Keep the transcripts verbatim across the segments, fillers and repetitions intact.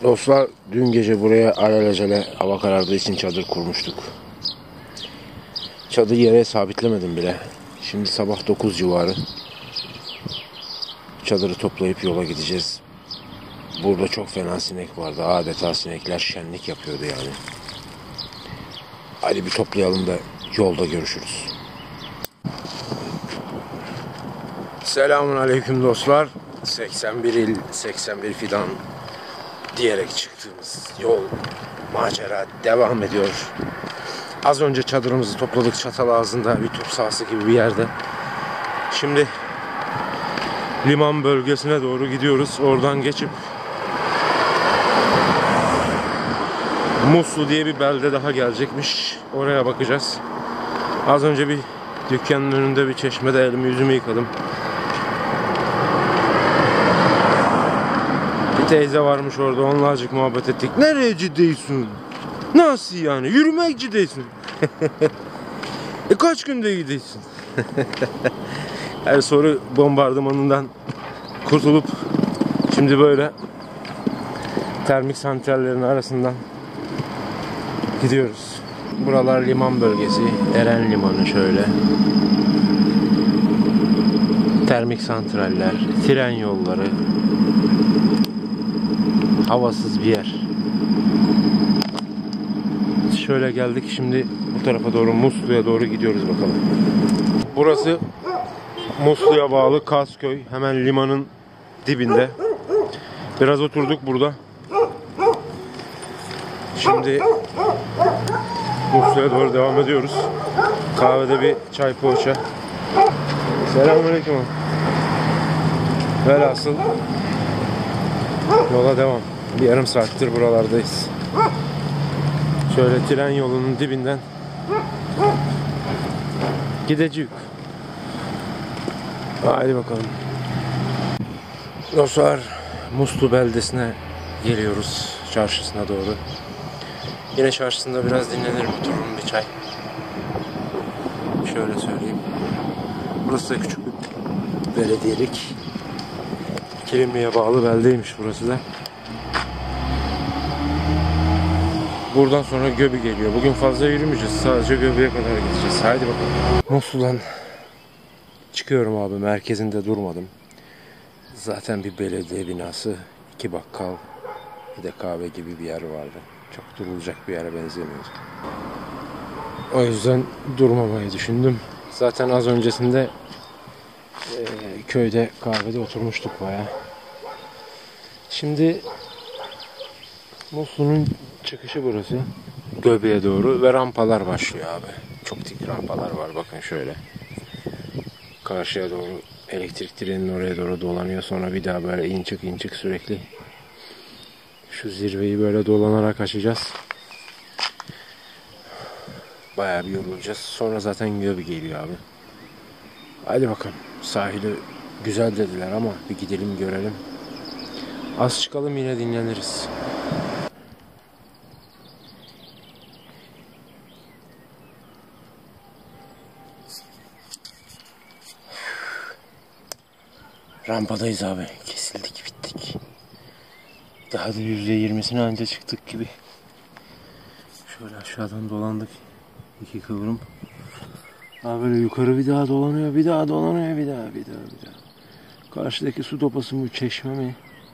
Dostlar, dün gece buraya alelacele hava karardığı için çadır kurmuştuk. Çadır yere sabitlemedim bile. Şimdi sabah dokuz civarı. Çadırı toplayıp yola gideceğiz. Burada çok fena sinek vardı. Adeta sinekler şenlik yapıyordu yani. Hadi bir toplayalım da yolda görüşürüz. Selamun aleyküm dostlar. seksen bir il, seksen bir fidan diyerek çıktığımız yol, macera devam ediyor. Az önce çadırımızı topladık Çatalazı'nda, bir top sahası gibi bir yerde. Şimdi liman bölgesine doğru gidiyoruz. Oradan geçip Muslu diye bir belde daha gelecekmiş. Oraya bakacağız. Az önce bir dükkanın önünde bir çeşmede elimi yüzümü yıkadım. Bir teyze varmış orada, onunla azıcık muhabbet ettik. Nereye ciddisin? Nasıl yani? Yürümek ciddisin. E kaç günde gidiyorsun? Her soru bombardımanından kurtulup şimdi böyle termik santrallerin arasından gidiyoruz. Buralar liman bölgesi. Eren Limanı şöyle. Termik santraller, tren yolları. Havasız bir yer. Şöyle geldik, şimdi bu tarafa doğru, Muslu'ya doğru gidiyoruz bakalım. Burası Muslu'ya bağlı Kazköy. Hemen limanın dibinde. Biraz oturduk burada. Şimdi Muslu'ya doğru devam ediyoruz. Kahvede bir çay poğaça. Selamünaleyküm. Velhasıl yola devam. Bir yarım saattir buralardayız. Şöyle tren yolunun dibinden gidecek. Haydi bakalım. Dostlar, Muslu beldesine geliyoruz. Çarşısına doğru. Yine çarşısında biraz dinlenirim, otururum, bir çay. Şöyle söyleyeyim. Burası da küçük bir belediyelik. Kilimli'ye bağlı beldeymiş burası da. Buradan sonra Göbi geliyor. Bugün fazla yürümeyeceğiz. Sadece Göbi'ye kadar gideceğiz. Haydi bakalım. Muslu'dan çıkıyorum abi. Merkezinde durmadım. Zaten bir belediye binası, iki bakkal, bir de kahve gibi bir yer vardı. Çok durulacak bir yere benzemiyordu. O yüzden durmamayı düşündüm. Zaten az öncesinde e, köyde kahvede oturmuştuk bayağı. Şimdi Muslu'nun çıkışı burası. Göbeğe doğru ve rampalar başlıyor abi. Çok dik rampalar var, bakın şöyle. Karşıya doğru elektrik direğinin oraya doğru dolanıyor. Sonra bir daha böyle in çık in çık sürekli. Şu zirveyi böyle dolanarak açacağız. Bayağı bir yorulacağız. Sonra zaten Göbi geliyor abi. Hadi bakalım. Sahili güzel dediler ama bir gidelim görelim. Az çıkalım, yine dinleniriz. Rampadayız abi. Kesildik, bittik. Daha da yüzde yirmisine anca çıktık gibi. Şöyle aşağıdan dolandık. İki kıvrım. Daha böyle yukarı bir daha dolanıyor, bir daha dolanıyor, bir daha, bir daha, bir daha. Karşıdaki su topası mı, çeşme mi?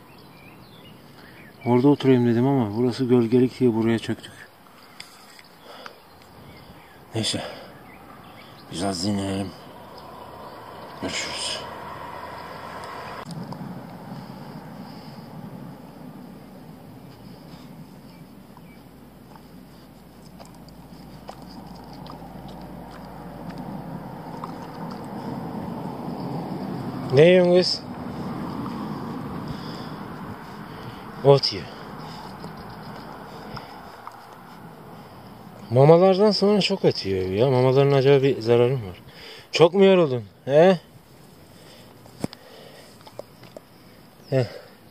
Orada oturayım dedim ama burası gölgelik diye buraya çöktük. Neyse. Biraz dinlenelim. Görüşürüz. Ne yiyorsun kız? Ot yiyor. Mamalardan sonra çok ot yiyor ya. Mamaların acaba bir zararı mı var? Çok mu yoruldun? He? He.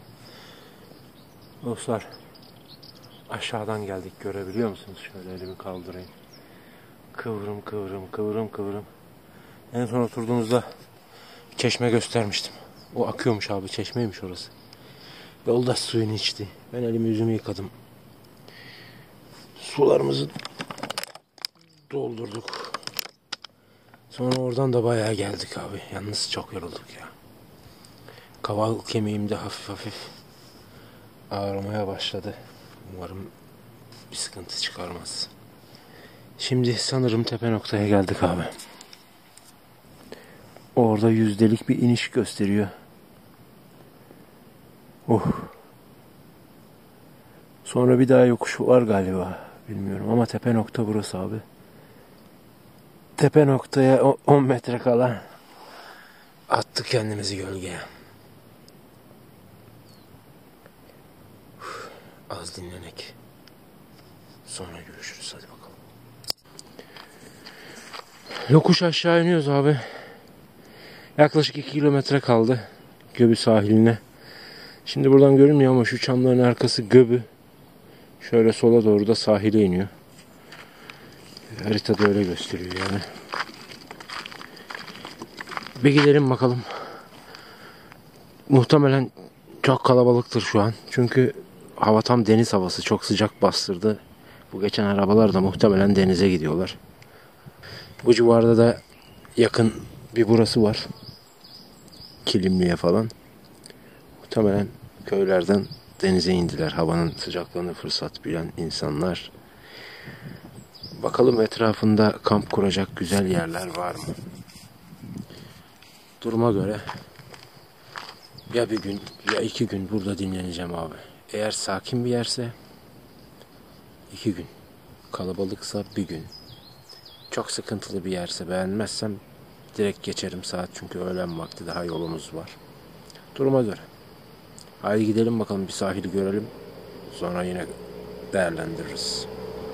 Dostlar, aşağıdan geldik, görebiliyor musunuz? Şöyle elimi kaldırayım. Kıvrım kıvrım kıvrım kıvrım. En son oturduğumuzda çeşme göstermiştim. O akıyormuş abi, çeşmeymiş orası. Yoldaş suyunu içti. Ben elimi yüzümü yıkadım. Sularımızı doldurduk. Sonra oradan da bayağı geldik abi. Yalnız çok yorulduk ya. Kaval kemiğimde hafif hafif ağrımaya başladı. Umarım bir sıkıntı çıkarmaz. Şimdi sanırım tepe noktaya geldik abi. Orada yüzdelik bir iniş gösteriyor. Oh. Sonra bir daha yokuş var galiba. Bilmiyorum ama tepe nokta burası abi. Tepe noktaya on metre kala attık kendimizi gölgeye. Uf, az dinlenek. Sonra görüşürüz, hadi bakalım. Yokuş aşağı iniyoruz abi. Yaklaşık iki kilometre kaldı Göbü sahiline. Şimdi buradan görünmüyor ama şu çamların arkası Göbü. Şöyle sola doğru da sahile iniyor. Haritada öyle gösteriyor yani. Bir gidelim bakalım. Muhtemelen çok kalabalıktır şu an. Çünkü hava tam deniz havası. Çok sıcak bastırdı. Bu geçen arabalar da muhtemelen denize gidiyorlar. Bu civarda da yakın bir burası var. Kilimli'ye falan. Muhtemelen köylerden denize indiler. Havanın sıcaklığını fırsat bilen insanlar. Bakalım etrafında kamp kuracak güzel yerler var mı? Duruma göre ya bir gün ya iki gün burada dinleneceğim abi. Eğer sakin bir yerse iki gün. Kalabalıksa bir gün. Çok sıkıntılı bir yerse, beğenmezsem direkt geçerim saat, çünkü öğlen vakti daha yolumuz var. Duruma göre. Haydi gidelim bakalım, bir sahili görelim. Sonra yine değerlendiririz.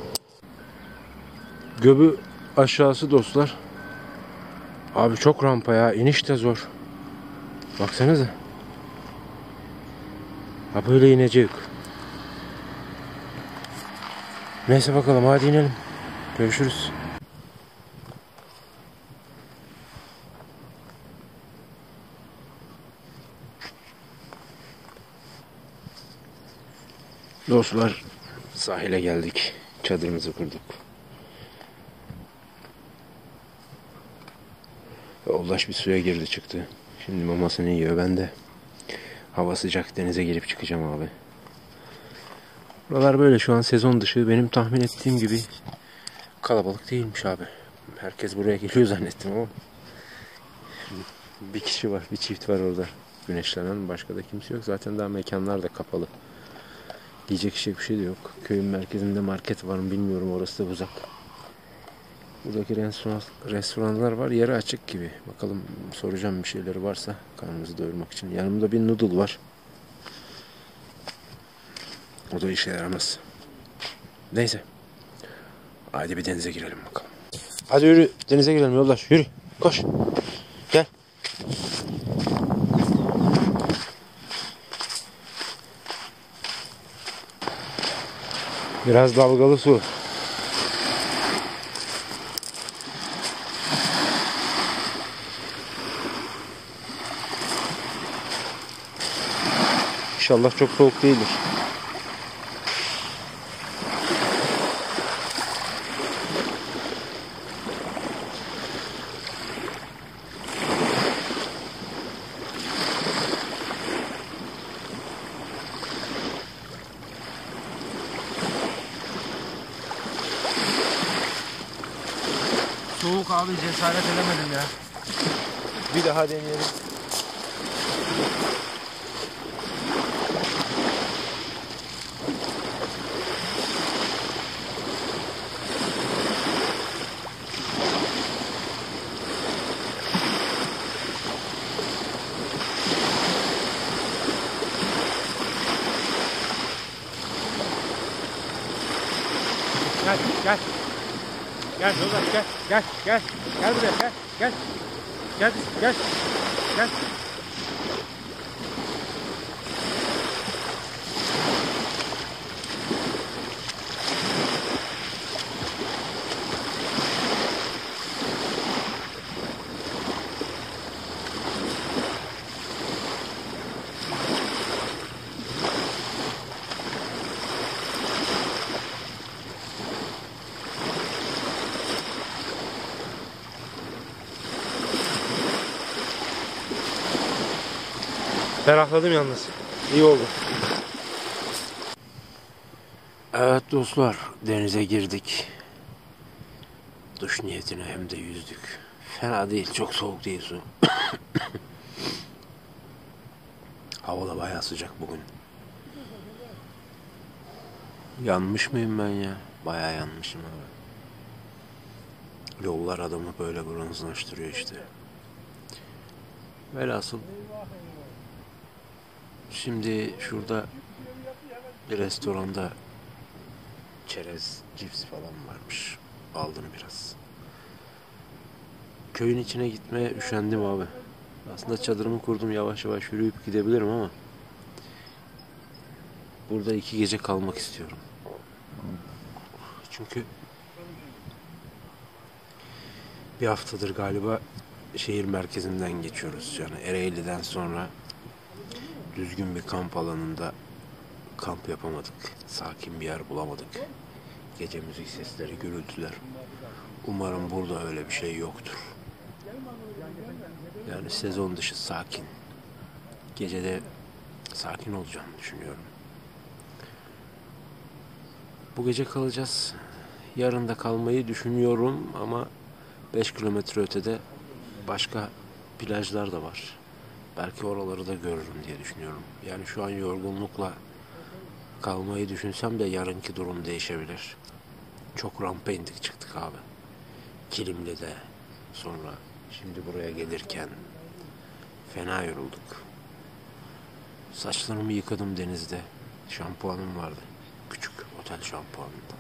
Göbü aşağısı dostlar. Abi çok rampa ya. İniş de zor. Baksanıza. Ha böyle inecek. Neyse bakalım, hadi inelim. Görüşürüz. Dostlar, sahile geldik. Çadırımızı kurduk. Yoldaş bir suya girdi çıktı. Şimdi mamasını yiyor. Ben de hava sıcak, denize girip çıkacağım abi. Buralar böyle şu an sezon dışı. Benim tahmin ettiğim gibi kalabalık değilmiş abi. Herkes buraya geliyor zannettim ama bir kişi var, bir çift var orada güneşlenen. Başka da kimse yok. Zaten daha mekanlar da kapalı. Yiyecek içecek bir şey de yok. Köyün merkezinde market var mı bilmiyorum. Orası da uzak. Buradaki restoran, restoranlar var. Yarı açık gibi. Bakalım, soracağım bir şeyleri varsa karnımızı doyurmak için. Yanımda bir noodle var. O da işe yaramaz. Neyse. Haydi bir denize girelim bakalım. Hadi yürü. Denize girelim yoldaş. Yürü. Koş. Gel. Biraz dalgalı su. İnşallah çok soğuk değildir. Soğuk abi, cesaret edemedim ya. Bir daha deneyelim. Gel, gel. Gel yoldaş, gel, gel, gel. Gel buraya, gel, gel. Gel, gel. Gel. Ferahladım yalnız. İyi oldu. Evet dostlar, denize girdik. Duş niyetine hem de yüzdük. Fena değil, çok soğuk değil su. Hava da bayağı sıcak bugün. Yanmış mıyım ben ya? Bayağı yanmışım abi. Yollar adamı böyle bronzlaştırıyor işte. Velhasıl şimdi şurada bir restoranda çerez, cips falan varmış. Aldım biraz. Köyün içine gitmeye üşendim abi. Aslında çadırımı kurdum, yavaş yavaş yürüyüp gidebilirim ama burada iki gece kalmak istiyorum. Çünkü bir haftadır galiba şehir merkezinden geçiyoruz. Yani Ereğli'den sonra düzgün bir kamp alanında kamp yapamadık. Sakin bir yer bulamadık. Gece müzik sesleri, gürültüler. Umarım burada öyle bir şey yoktur. Yani sezon dışı sakin. Gecede sakin olacağını düşünüyorum. Bu gece kalacağız. Yarın da kalmayı düşünüyorum ama beş kilometre ötede başka plajlar da var. Belki oraları da görürüm diye düşünüyorum. Yani şu an yorgunlukla kalmayı düşünsem de yarınki durum değişebilir. Çok rampa indik çıktık abi. Kilimli'de, sonra şimdi buraya gelirken fena yorulduk. Saçlarımı yıkadım denizde. Şampuanım vardı. Küçük otel şampuanında.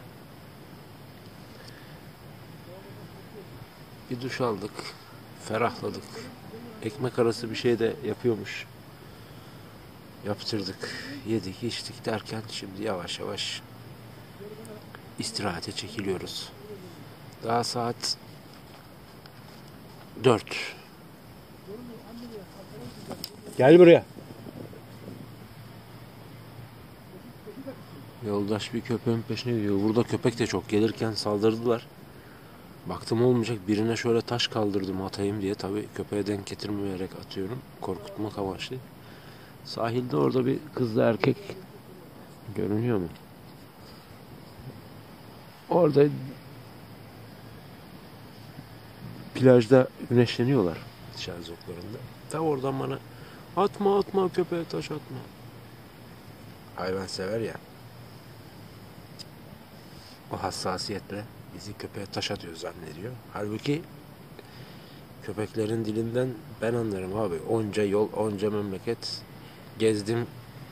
Bir duş aldık. Ferahladık. Ekmek arası bir şey de yapıyormuş. Yaptırdık. Yedik, içtik derken şimdi yavaş yavaş istirahate çekiliyoruz. Daha saat dört. Gel buraya. Yoldaş bir köpeğin peşine gidiyor. Burada köpek de çok. Gelirken saldırdılar. Baktım olmayacak. Birine şöyle taş kaldırdım atayım diye. Tabii köpeğe denk getirmeyerek atıyorum. Korkutmak amaçlı. Sahilde orada bir kızla erkek görünüyor mu? Orada plajda güneşleniyorlar şezlonglarında. Tam oradan bana atma atma köpeğe taş atma. Hayvan sever ya. O hassasiyetle bizi köpeğe taş atıyor zannediyor. Halbuki köpeklerin dilinden ben anlarım abi. Onca yol, onca memleket gezdim.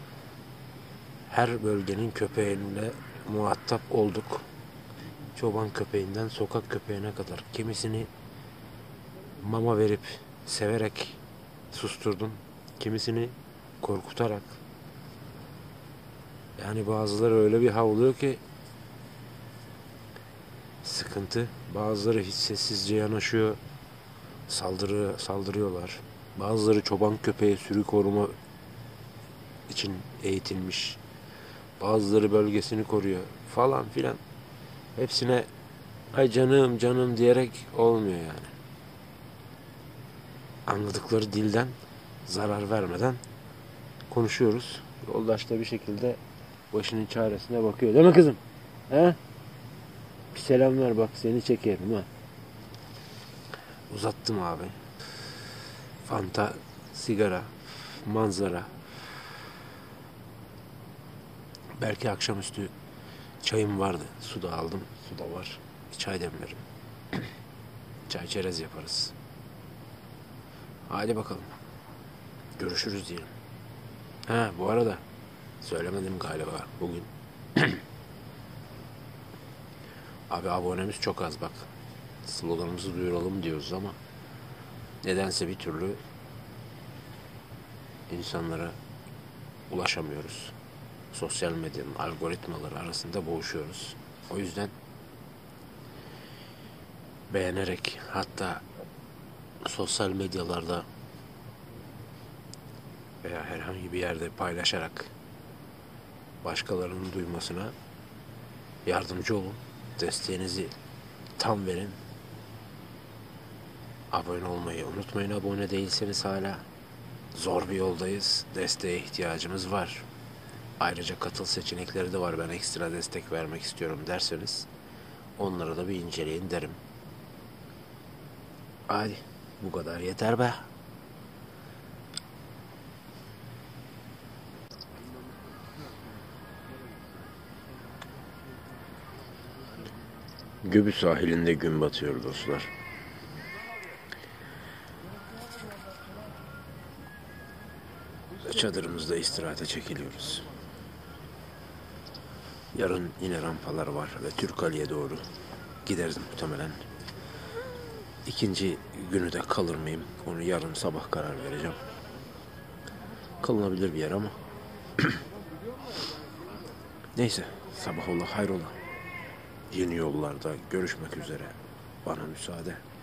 Her bölgenin köpeğiyle muhatap olduk. Çoban köpeğinden sokak köpeğine kadar. Kimisini mama verip severek susturdum. Kimisini korkutarak. Yani bazıları öyle bir havlıyor ki sıkıntı. Bazıları hiç sessizce yanaşıyor. Saldırı, saldırıyorlar. Bazıları çoban köpeği sürü koruma için eğitilmiş. Bazıları bölgesini koruyor falan filan. Hepsine ay canım canım diyerek olmuyor yani. Anladıkları dilden zarar vermeden konuşuyoruz. Yoldaş da bir şekilde başının çaresine bakıyor. Değil mi kızım? He? Bir selam ver bak seni çekerim ha. Uzattım abi. Fanta, sigara, manzara. Belki akşamüstü çayım vardı. Su da aldım. Su da var. Bir çay demlerim. Çay çerez yaparız. Hadi bakalım. Görüşürüz diyelim. Ha bu arada söylemedim galiba bugün. Abi abonemiz çok az bak. Sloganımızı duyuralım diyoruz ama nedense bir türlü insanlara ulaşamıyoruz. Sosyal medyanın algoritmaları arasında boğuşuyoruz. O yüzden beğenerek hatta sosyal medyalarda veya herhangi bir yerde paylaşarak başkalarının duymasına yardımcı olun. Desteğinizi tam verin. Abone olmayı unutmayın. Abone değilseniz hala Zor bir yoldayız. Desteğe ihtiyacımız var. Ayrıca katıl seçenekleri de var. Ben ekstra destek vermek istiyorum derseniz onları da bir inceleyin derim. Hadi bu kadar yeter be. Göbü sahilinde gün batıyor dostlar. Çadırımızda istirahate çekiliyoruz. Yarın yine rampalar var ve Türkali'ye doğru gideriz muhtemelen. İkinci günü de kalır mıyım? Onu yarın sabah karar vereceğim. Kalınabilir bir yer ama. Neyse, sabah ola hayrola. Yeni yollarda görüşmek üzere. Bana müsaade.